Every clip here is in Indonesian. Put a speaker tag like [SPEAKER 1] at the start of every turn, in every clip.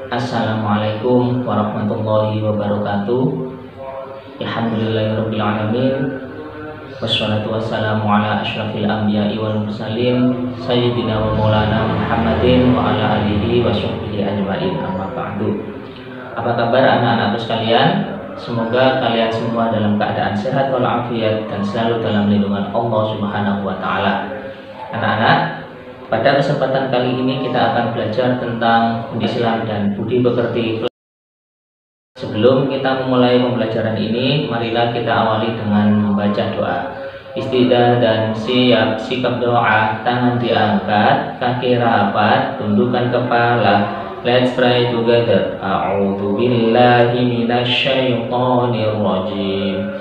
[SPEAKER 1] Assalamualaikum warahmatullahi wabarakatuh. Alhamdulillahirabbil alamin. Wassalatu wassalamu ala asyrafil anbiya'i wal mursalin sayyidina wa maulana Muhammadin wa ala alihi wa sahbihi ajma'in. Amma ba'du. Apa kabar anak-anakku sekalian? Semoga kalian semua dalam keadaan sehat walafiat dan selalu dalam lindungan Allah Subhanahu wa taala. Anak-anak, pada kesempatan kali ini kita akan belajar tentang Islam dan budi pekerti. Sebelum kita memulai pembelajaran ini, marilah kita awali dengan membaca doa. Istidah dan siap, sikap doa, tangan diangkat, kaki rapat, tundukkan kepala. Let's pray together. A'udzu billahi minasyaitonir rajim.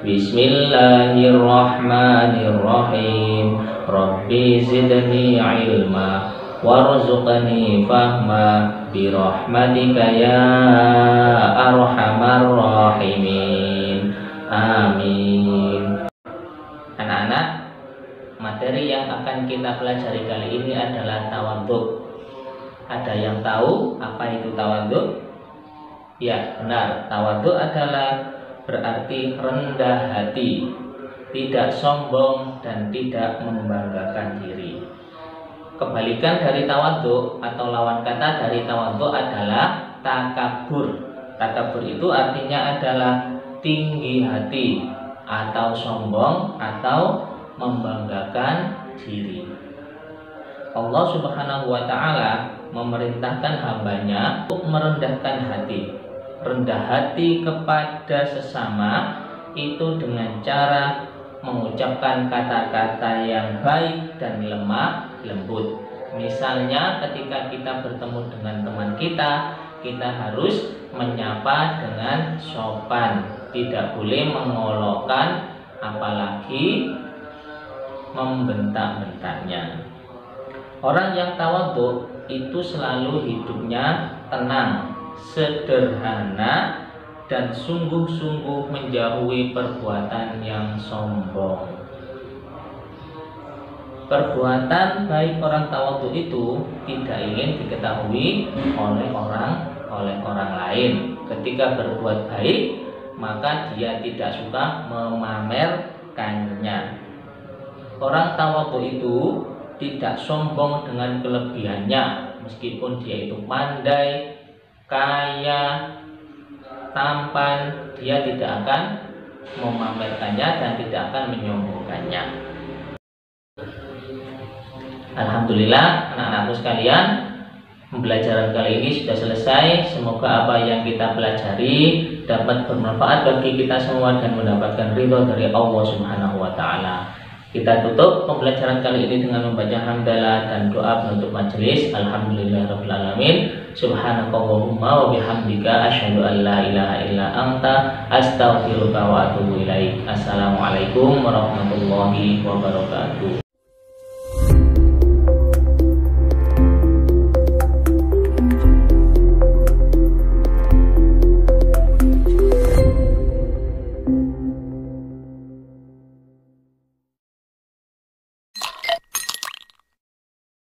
[SPEAKER 1] Bismillahirrahmanirrahim. Rabbi zidni ilma warzuqni fahma birahmatika ya arhamar rahimin. Amin. Anak-anak, materi yang akan kita pelajari kali ini adalah tawadhu. Ada yang tahu apa itu tawadhu? Ya, benar. Tawadhu adalah berarti rendah hati, tidak sombong dan tidak membanggakan diri. Kebalikan dari tawadhu atau lawan kata dari tawadhu adalah takabur. Takabur itu artinya adalah tinggi hati atau sombong atau membanggakan diri. Allah Subhanahu wa taala memerintahkan hambanya untuk merendahkan hati. Rendah hati kepada sesama itu dengan cara mengucapkan kata-kata yang baik dan lemah lembut. Misalnya ketika kita bertemu dengan teman kita harus menyapa dengan sopan, tidak boleh mengolokkan apalagi membentak-bentaknya. Orang yang tawadhu itu selalu hidupnya tenang, sederhana, dan sungguh-sungguh menjauhi perbuatan yang sombong. Perbuatan baik orang tawadhu itu tidak ingin diketahui oleh orang lain. Ketika berbuat baik, maka dia tidak suka memamerkannya. Orang tawadhu itu tidak sombong dengan kelebihannya, meskipun dia itu pandai, kaya, tampan, dia tidak akan memamerkannya dan tidak akan menyombongkannya. Alhamdulillah, anak-anakku sekalian, pembelajaran kali ini sudah selesai. Semoga apa yang kita pelajari dapat bermanfaat bagi kita semua dan mendapatkan ridho dari Allah Subhanahu wa taala. Kita tutup pembelajaran kali ini dengan membaca hamdalah dan doa penutup majelis. Alhamdulillahirabbil alamin. Subhanakallahumma wa bihamdika asyhadu an la ilaha illa anta astaghfiruka wa atubu ilaik. Assalamualaikum warahmatullahi wabarakatuh.